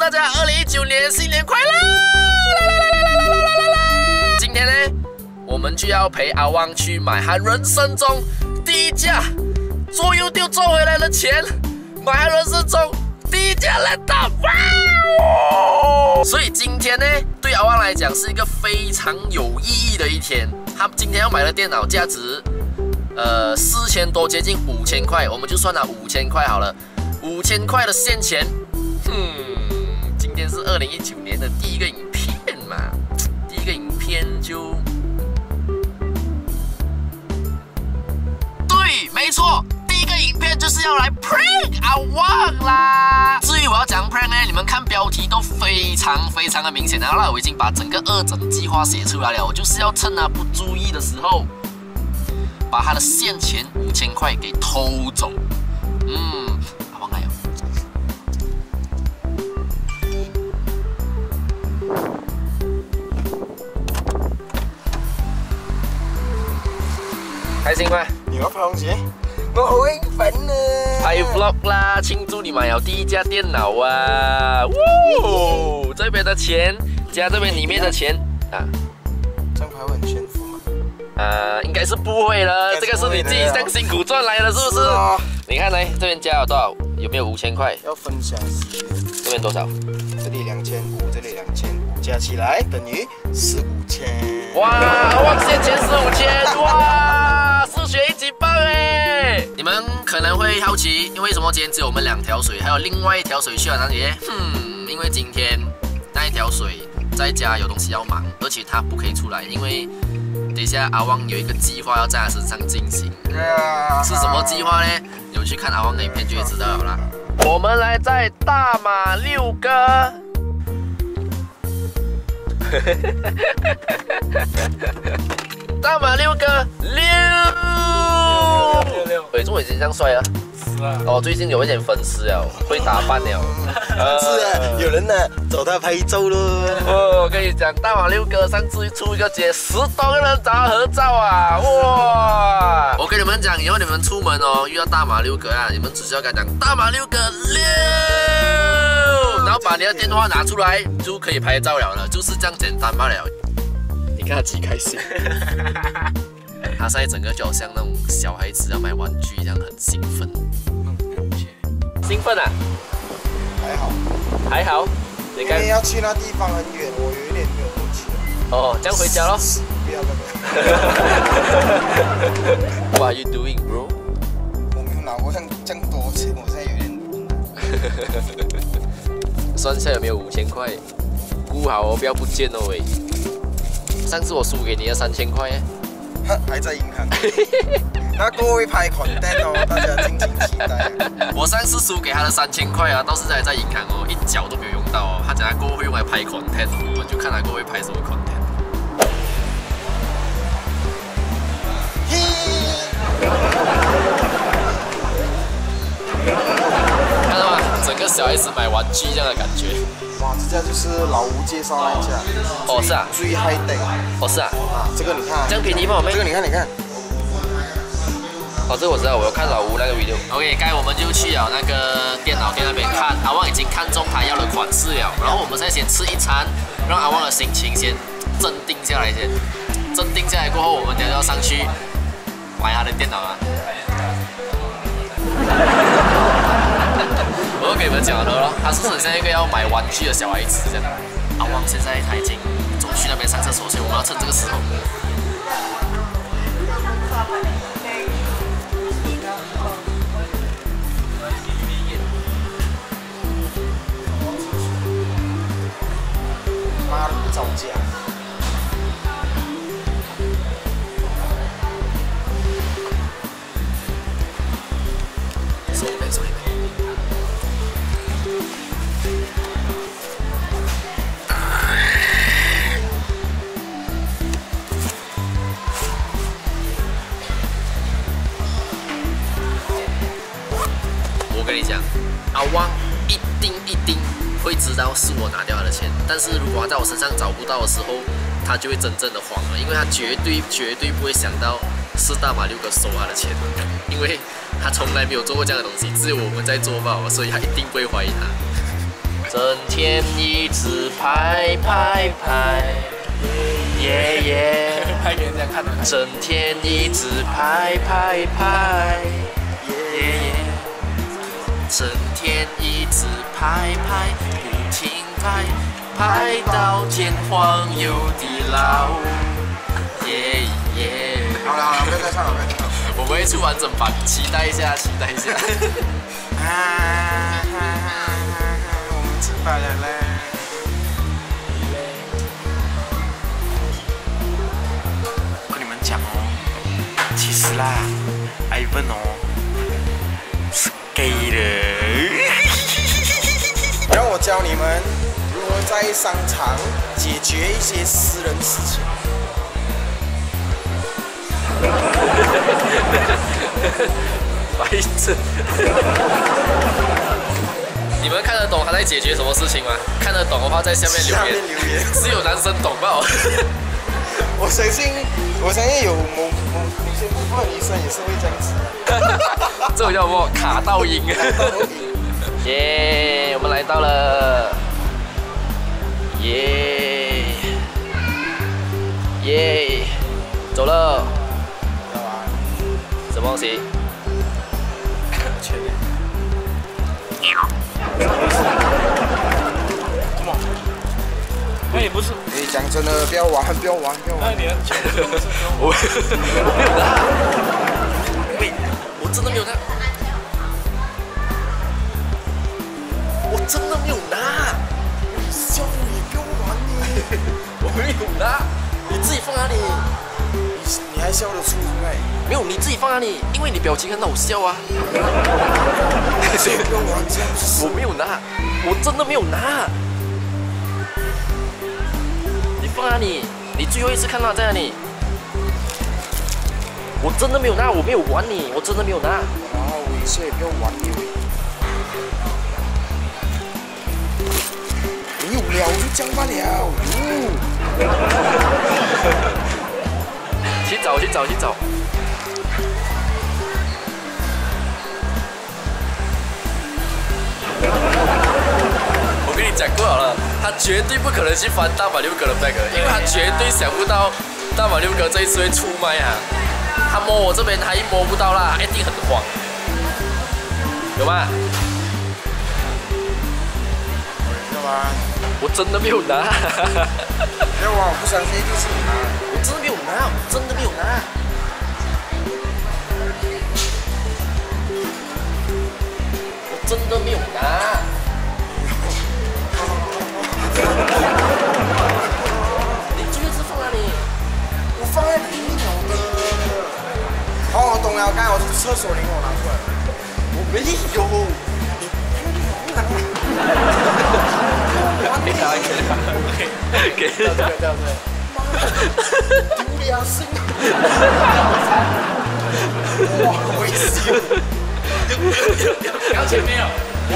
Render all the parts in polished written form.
大家2019年新年快乐！今天呢，我们就要陪阿旺去买他人生中第一架做 YouTube 做回来的钱，买他人生中第一架 laptop。所以今天呢，对阿旺来讲是一个非常有意义的一天。他今天要买的电脑价值4000多，接近5000块，我们就算了5000块好了，5000块的现钱。今天是2019年的第一个影片嘛，第一个影片就对，没错，第一个影片就是要来 prank 阿旺啦。至于我要讲 prank 呢，你们看标题都非常的明显了啦，我已经把整个2整计划写出来了，我就是要趁他不注意的时候，把他的现钱5000块给偷走。阿旺来了。开心吗？ 你要拍东西？我好興奮啊！ 拍 vlog 啦，慶祝你買了第一架電腦啊！哇，這邊的錢加這邊裡面的錢啊， 這樣拍會很炫富嗎？ 應該是不會了，這個是你自己這樣辛苦賺來的，是不是？你看來這邊加了多少？有沒有5000塊？ 要分享時間。 這邊多少？ 這裡2500，這裡2500，加起來等於45000。 哇，旺現錢45000，哇，數學一級棒哎！你們可能會好奇，因為什麼今天只有我們2條水，還有另外一條水去了哪裡？因為今天那一條水在家有東西要忙，而且他不可以出來，因為等一下阿旺有一個計劃要在他身上進行。是什麼計劃呢？有去看阿旺的影片就會知道了啦。我們來在大馬6哥。大馬6哥6，哎，怎麼已經這樣帥啊？是啊。哦，最近有一點粉絲了，會打扮了。 是啊，有人呢找他拍照咯。 我跟你講，大馬6哥上次出一個節，10多個人找他合照啊！哇！我跟你們講，以後你們出門哦，遇到大馬6哥啊，你們只需要跟他講大馬6哥6，然後把你的電話拿出來，就可以拍照了，就是這樣簡單罷了。你看他幾開心，他現在整個就好像那種小孩子要買玩具一樣，很興奮。興奮啊？還好。你看， 因為要去那地方很遠，我有一點沒有過去。 哦，這樣回家咯。 不要。 What are you doing, bro？ 我沒有拿過這樣多錢，我現在有點算下有沒有5000塊？顧好哦，不要不見哦喂。上次我輸給你的3000塊耶， 還在銀行。那個會拍 content 哦，大家敬請期待。 我上次輸給他的3000塊啊，到現在還在銀行哦，一角都沒有用到哦。他講他過後會用來拍 content， 我們就看他過後會拍什麼 content。看到嗎？整個小孩子買玩具這樣的感覺。 哇，這家就是老吳介紹那一家。 哦，是啊。 最 high tech。 哦，是啊。 這個你看。 這樣便宜嗎？ 這個你看。 哦，這個我知道，我有看老吳那個 video。OK， 剛才我們就去了那個電腦店那邊看，阿旺已經看中他要的款式了。然後我們現在先吃一餐，讓阿旺的心情先鎮定下來先。鎮定下來過後，我們等下就要上去買他的電腦了。我都跟你們講了咯，他是不是很像一個要買玩具的小孩子這樣？阿旺現在他已經走去那邊上廁所，所以我們要趁這個時候。 媽的，造假！ 收一杯。我跟你講，阿旺一定會知道是我拿掉他的錢，但是如果他在我身上找不到的時候，他就會真正的慌了，因為他絕對不會想到是大馬6哥收他的錢，因為他從來沒有做過這樣的東西，只有我們在做吧，所以他一定不會懷疑他。 整天一直拍拍拍，耶耶， 拍给人家看的。 整天一直拍拍拍，耶耶，整天一直拍拍，不停拍，拍到天荒有地老，耶耶。 好了好了，不要再唱了，不要再唱了。 我们会出完整版，期待一下，期待一下。 我们吃饭了嘞。跟你们讲哦，其实啦，Ivan哦是 gay 的。让我教你们如何在商场解决一些私人事情。 白痴！你们看得懂他在解决什么事情吗？看得懂的话，在下面留言。只有男生懂吧？ 我相信有某些部分女生也是会这样子。 这种叫什么？卡到音。耶，我们来到了。耶耶，走了。什么东西？ 前面。什么？那也不是。你讲真的，不要玩，不要玩，不要玩。那你要讲真的， 我没有拿。喂，我真的没有拿。我真的没有拿。 你笑你，不要玩你。 我没有拿，你自己放哪里？ 你还笑得出来？ 没有，你自己放哪里？因为你表情很好笑啊。 不要玩这样子。 我没有拿，我真的没有拿。你放哪里？你最后一次看到在哪里？我真的没有拿，我没有玩你，我真的没有拿。 然后我一下也不要玩你。没有了就这样罢了。 去找，去找，去找。我跟你讲过好了，他绝对不可能去翻大马六哥的 bag， 因为他绝对想不到大马六哥这一次会出卖啊。他摸我这边，他一摸不到啦，一定很慌，有吗？ 知道吗？ 我真的没有拿。 不要玩，我不相信一定是你拿。 我真的没有拿，我真的没有拿。我真的没有拿。你最后一次放哪里？ 我放在里面有的。哦，我懂了，刚才我从厕所里面我拿出来。我没有。 给他，给他，给他。 对。丢良心！哇，危险！ 要前面有。 要！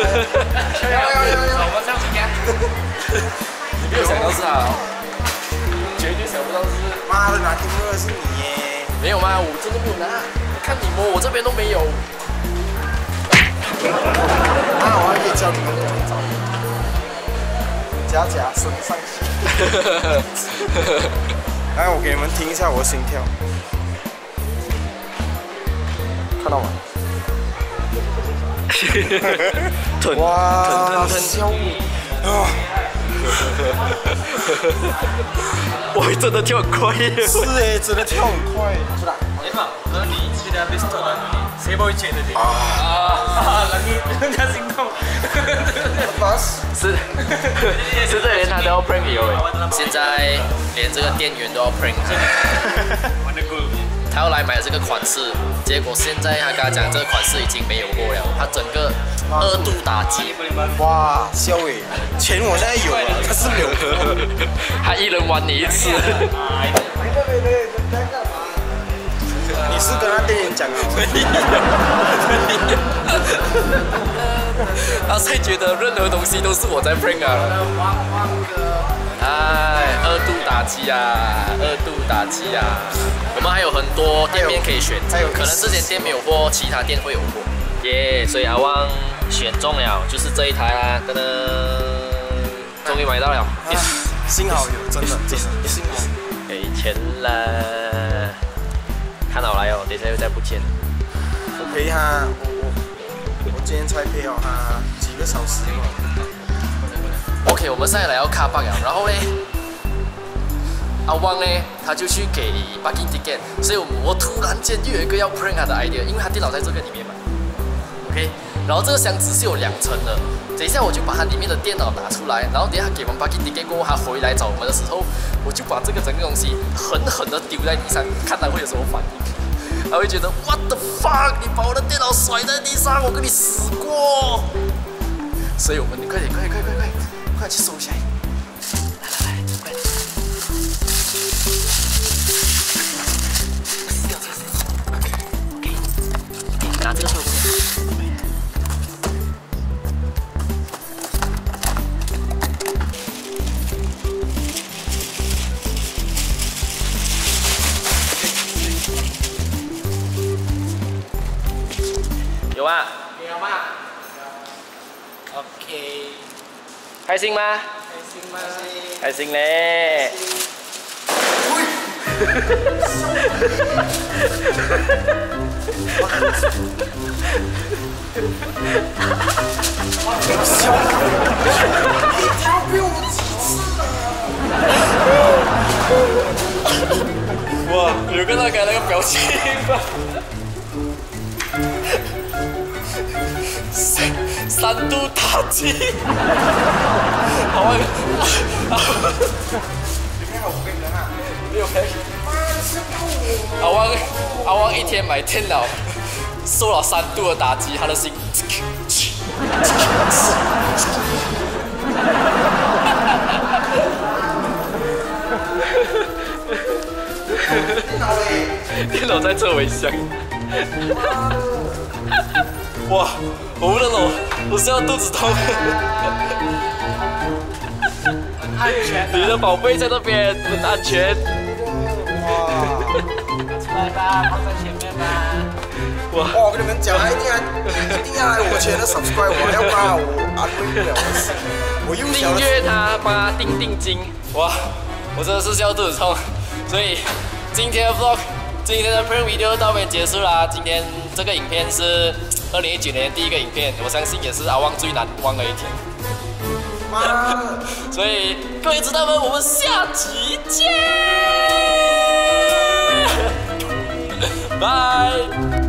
我们上去看。你没有想到是他，绝对想不到是。 妈的，拿天幕的是你耶！ 没有吗？我真的没有拿。看你摸，我这边都没有。 我还可以教你们怎么找。假升上去。来，我给你们听一下我的心跳，看到吗？哇，笑你啊！ 哇，真的跳很快耶！ 是哎，真的跳很快。是的。 和你去的 restaurant 谁不会觉得你人家心动。 是这连他都要 prank 你哦。现在连这个店员都要 prank 他要来买这个款式，结果现在他跟他讲这个款式已经没有货了，他整个2度打击。 哇，笑诶，钱我现在有了，他是没有。 他一人玩你一次。 你是跟他店员讲啊？ 他是觉得任何东西都是我在 prank 啊。哎，2度打击啊，2度打击啊！我们还有很多店面可以选择，可能这间店没有货，其他店会有货。耶，所以阿旺选中了，就是这一台啦，噔噔，终于买到了， 幸好有，真的幸好给钱了，看好来哦，等一下又再不见了。 我陪他，我今天才陪了他几个小时嘛。 OK， 我们现在来到卡巴了，然后呢，阿旺呢，他就去给 parking ticket， 所以我突然间又有一个要 prank 他的 idea， 因为他电脑在这个里面嘛 ，OK， 然后这个箱子是有2层的，等一下我就把它里面的电脑拿出来，然后等一下他给完 parking ticket 过后，他回来找我们的时候，我就把这个整个东西狠狠的丢在地上，看他会有什么反应，他会觉得 What the fuck， 你把我的电脑甩在地上，我跟你死过，所以我们快去收起来。来，快点！OK， 拿这个收起来。有啊。 有吗 ？OK。 开心吗？ 开心吗？ 开心嘞！哇，有看到刚才那个表情吗？3度打击，好啊！没有赔。阿旺一天买电脑，受了3度的打击，他的心。电脑在这微香。哇，我不能懂，我是要肚子痛。 很安全。 你的宝贝在那边，很安全。 哇！ 拿出来吧，放在前面吧。 哇！我跟你们讲，一定要来我圈的 subscribe， 我要把我安慰不了我又订阅他，帮他定金。哇，我真的是笑肚子痛。所以今天的 vlog， 今天的 prank video 到这边结束啦。今天这个影片是2019年第一个影片，我相信也是阿旺最难忘的一天。所以各位知道们，我们下集见，拜。